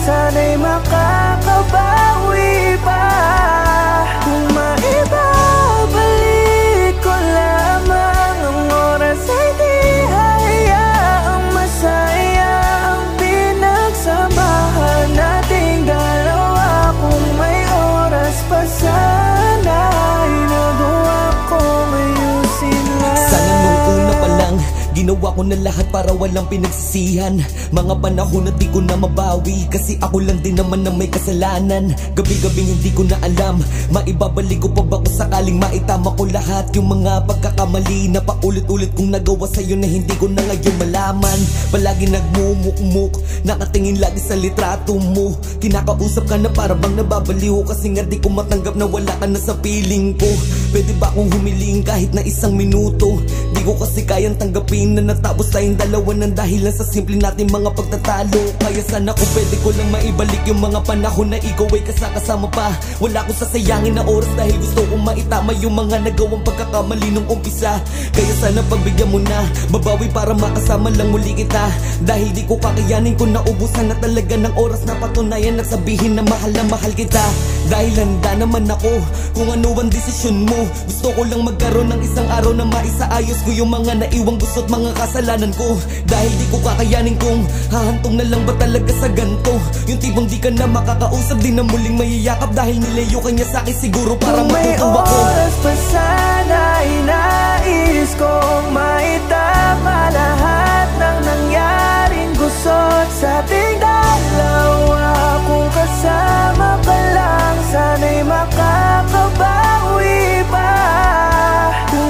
sana'y makakabawi pa. Kung maibabalik ko lamang ang oras ay di hayaang masaya ang pinagsamahan nating dalawa. Kung may oras pa sana ay nagawa kong ayusin lang. Sana nung una pa lang ginawa ko na lahat para walang pinagsisihan. Mga panahon na di ko na mabawi, kasi ako lang din naman na may kasalanan. Gabi-gabing hindi ko na alam, maibabalik ko pa ba kung sakaling maitama ko lahat yung mga pagkakamali na paulit-ulit kong nagawa sa'yo na hindi ko na ngayon malaman. Palagi nagmumukmuk, nakatingin lagi sa litrato mo. Kinakausap ka na para bang nababaliw, kasi nga di ko matanggap na wala ka na sa piling ko. Pwede ba akong humiling kahit na isang minuto? Di ko kasi kayang tanggapin na natapos tayong dalawa ng dahilan sa simple natin mga pagtatalo. Kaya sana kung pwede ko lang maibalik yung mga panahon na ikaw ay kasama pa. Wala akong sasayangin na oras dahil gusto kong maitama yung mga nagawang pagkakamali nung umpisa. Kaya sana pagbigyan mo na, babawi para makasama lang muli kita. Dahil di ko kakayanin kung naubusan na talaga ng oras na patunayan at sabihin na mahal kita. Dahil handa naman ako kung ano ang desisyon mo. Gusto ko lang magkaroon ng isang araw na maisaayos ko yung mga naiwang gusto't mga kasalanan ko. Dahil di ko kakayanin kung hahantong na lang ba talaga sa ganto. Yung tipong di ka na makakausap, di na muling mayayakap dahil nilayo ka niya sa'kin siguro para matutuwa ko. Kung may oras pa sana ay nais kong maitama lahat ng nangyaring gusot sa ating dalawa. Kung kasama ka lang sana'y makakabawi pa. Kung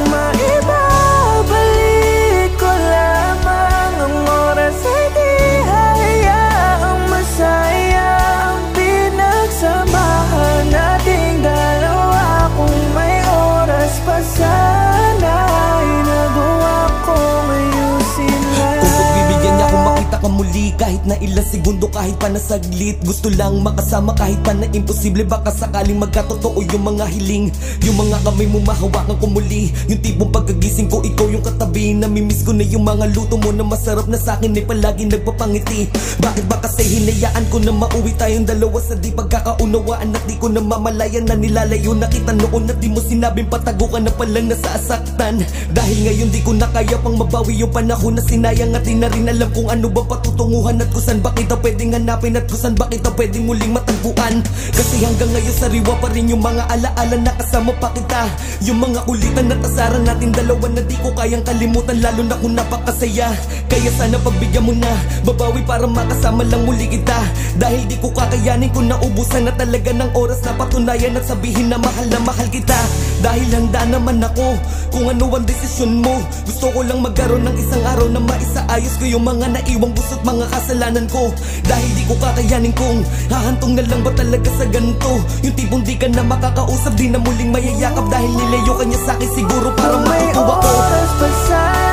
maibabalik ko lamang ang oras ay di hayaang masaya ang pinagsamahan nating dalawa. Kung may oras pa sana ay nagawa kong ayusin lang. Kung pagbibigyan niya kung makita ka muli, kahit na ilang segundo, kahit pa na saglit. Gusto lang makasama kahit pa na imposible. Baka sakaling magkatotoo yung mga hiling. Yung mga kamay mo mahawakan ko muli. Yung tipong pagkagising ko ikaw yung katabi. Namimiss ko na yung mga luto mo na masarap na sa'kin ay palagi nagpapangiti. Bakit ba kasi hinayaan ko na mauwi tayong dalawa sa di pagkakaunawaan at di ko na mamalayan na nilalayo na kita noon at di mo sinabing patago ka na palang nasasaktan. Dahil ngayon di ko na kaya pang mabawi yung panahon na sinayang at di na rin alam kung ano ba patutunguhan at kung saan ba kita pwedeng hanapin at kung saan ba kita pwedeng muling matagpuan. Kasi hanggang ngayon sariwa pa rin yung mga alaala na kasama pa kita. Yung mga kulitan at asaran natin dalawa na di ko kayang kalimutan, lalo na kung napakasaya. Kaya sana pagbigyan mo na, babawi para makasama lang muli kita. Dahil di ko kakayanin kung naubusan na talaga ng oras na patunayan at sabihin na mahal kita. Dahil handa naman ako kung ano ang desisyon mo. Gusto ko lang magkaroon ng isang araw na maisaayos ko yung mga naiwang gusto't mga kasalanan ko. Dahil di ko kakayanin kung hahantong na lang ba talaga sa ganito. Yung tipong di ka na makakausap, di na muling mayayakap dahil nilayo ka niya sa'kin siguro para matutuwa ko. Kung may oras pa sana